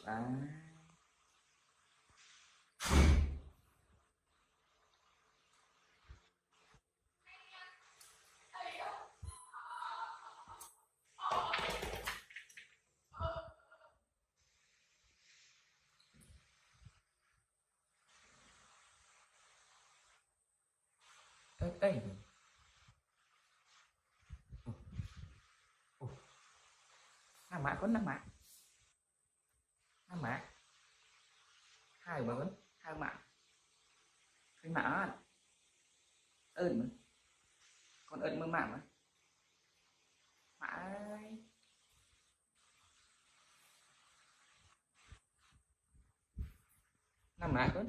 À. Đây. Nama có nama. Nama. Hai bớn, hai mạng. Cái mã ơn. Còn ơn mơ mạng mà. Mã ơi. Nama con.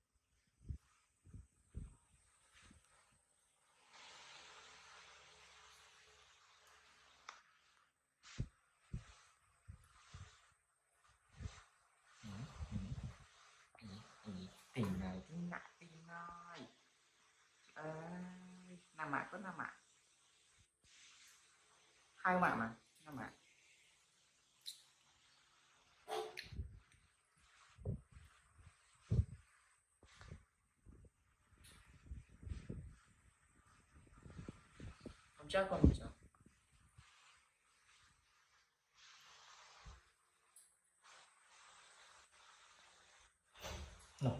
Tình này cái nặng tình nói năm mạng có 5 mạng 2 mạng mà 5 mạng không chắc con sao no.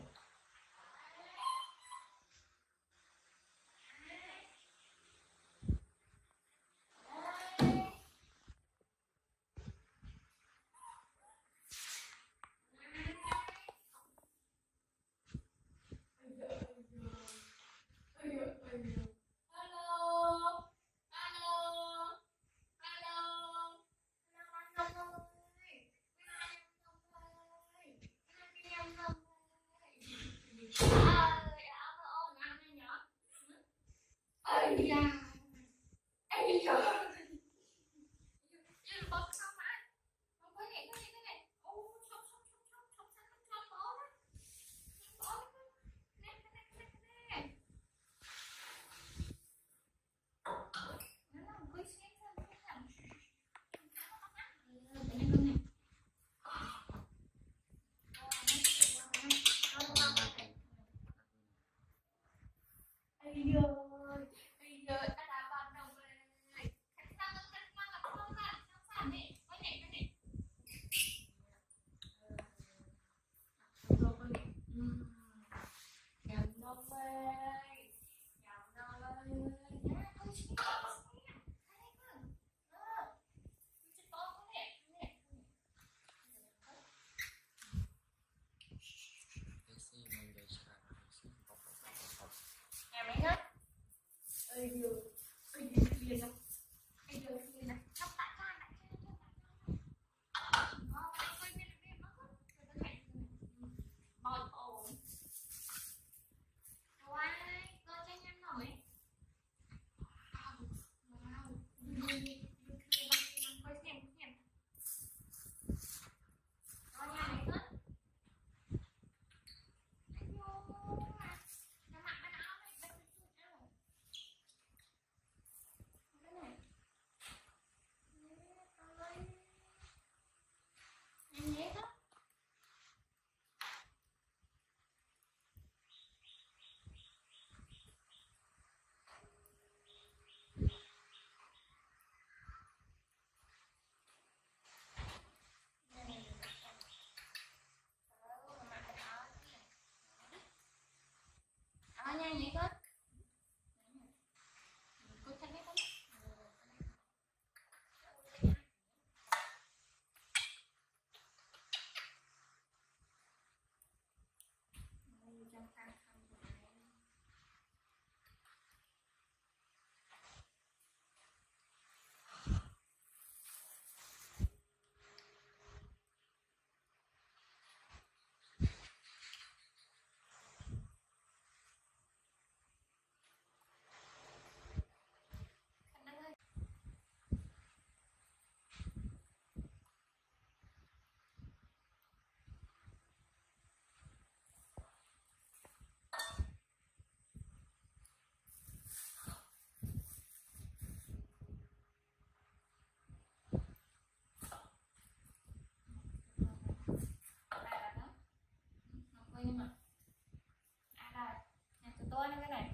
nhưng mà đây nhà của tôi cái này.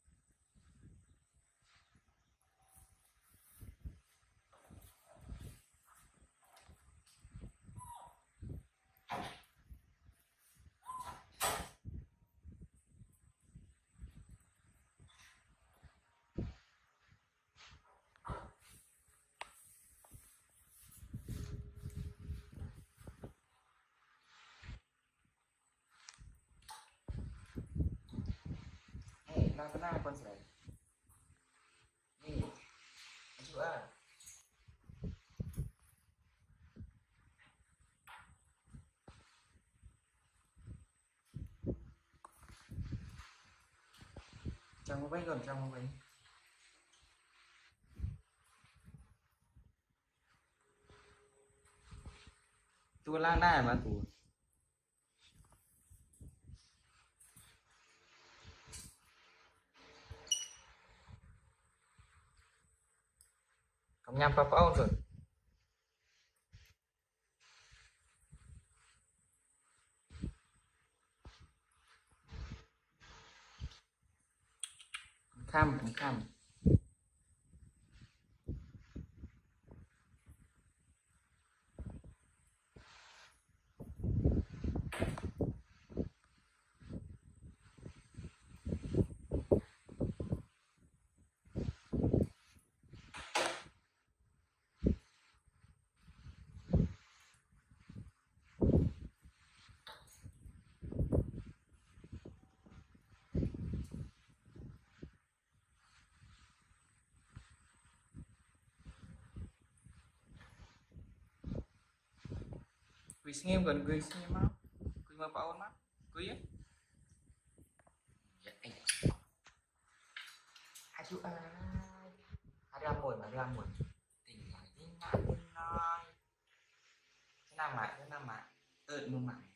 Nó có con gì đấy gì Jueur trong một bánh còn trong một bánh tôi lang đai mà tôi không nhắm papa rồi khăm khăm Quý xem gần quý xem á quý mà bảo mắt quý ấy Jueur ada mồi tỉnh lại tin lại tin nói cái nama ợt mông mặn